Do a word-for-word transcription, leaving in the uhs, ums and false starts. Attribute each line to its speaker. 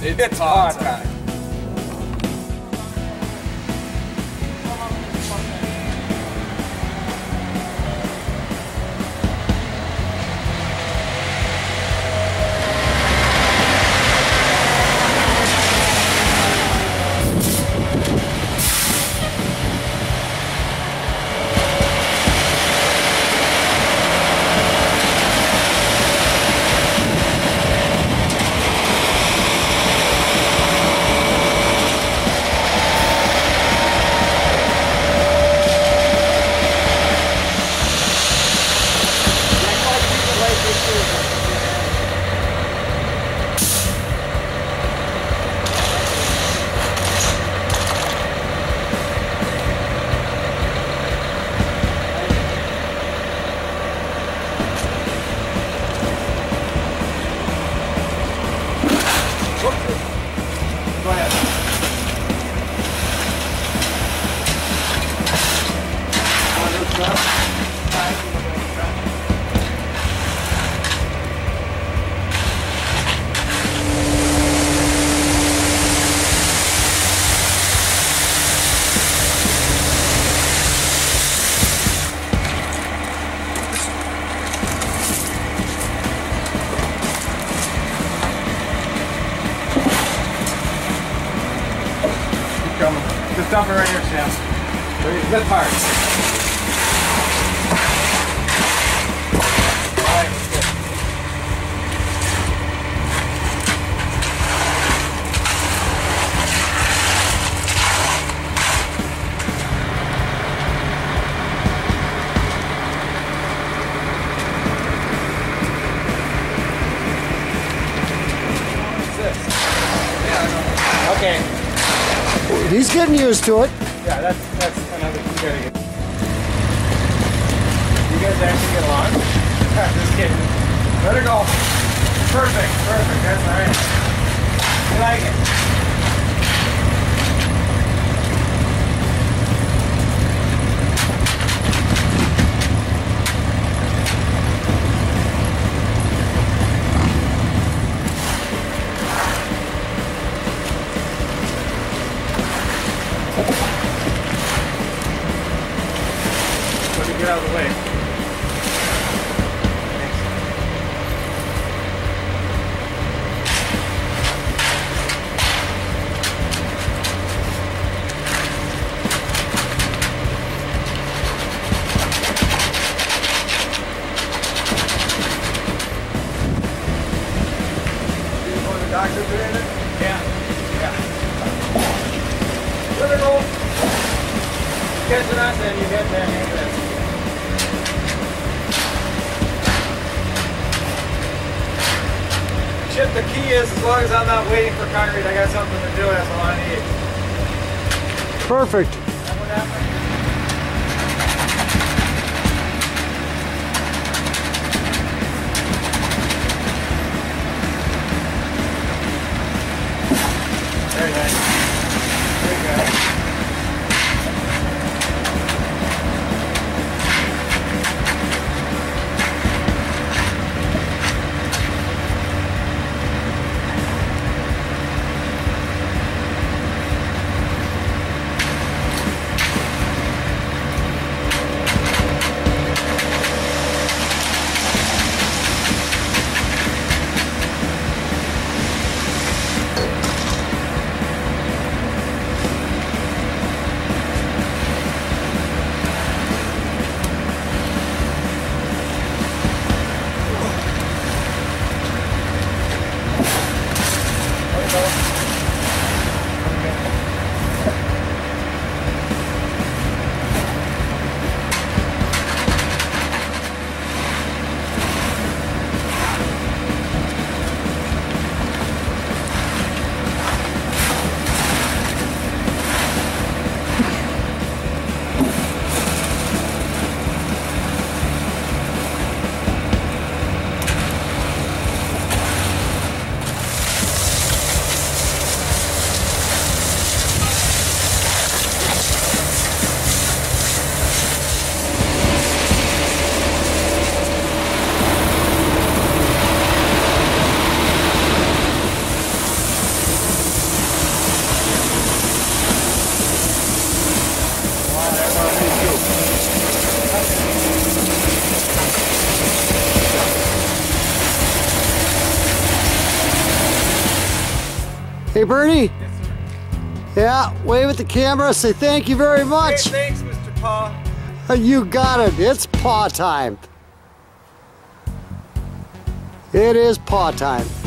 Speaker 1: It's,
Speaker 2: it's
Speaker 1: hot
Speaker 2: hot
Speaker 1: time. Go ahead. Coming. Just dump it right here, Sam. Lift hard. Alright, good. What's this? Yeah, I know. Okay.
Speaker 3: He's getting used to it.
Speaker 1: Yeah, that's that's another thing. You gotta get. You guys actually get along? Just kidding. Let her go. Perfect, perfect. That's alright. I like it. Let me get out of the way. Thanks. You know the doctor doing it? Yeah. Yeah. Let her go. Catch it out, then you get that hand. Chip, the key is, as long as I'm not waiting for concrete, I got something to do, that's all I need.
Speaker 3: Perfect.
Speaker 1: That what happened? Very nice. Very good.
Speaker 3: Hey, Bernie.
Speaker 1: Yes, sir.
Speaker 3: Yeah, wave at the camera. Say thank you very much.
Speaker 1: Hey, thanks, Mister Paw.
Speaker 3: You got it. It's paw time. It is paw time.